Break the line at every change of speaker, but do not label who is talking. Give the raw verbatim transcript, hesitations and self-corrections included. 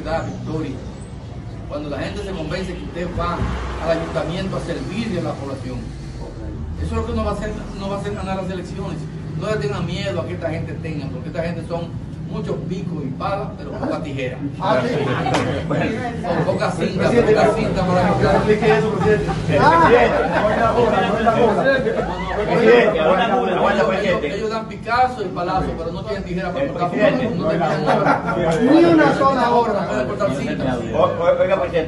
da victoria. Cuando la gente se convence que usted va al ayuntamiento a servirle a la población. Eso es lo que nos va a hacer, nos va a hacer ganar las elecciones. No le tengan miedo a que esta gente tenga, porque esta gente son muchos picos y palas, pero poca tijera.
Ah, sí.
Con poca cinta, poca cinta para que
explique eso, presidente.
ellos dan Picasso y palazo, pero no tienen tijera para cortar. No tienen nada.
Ni una sola obra.
No pueden cortar cinta.
Oiga, presidente.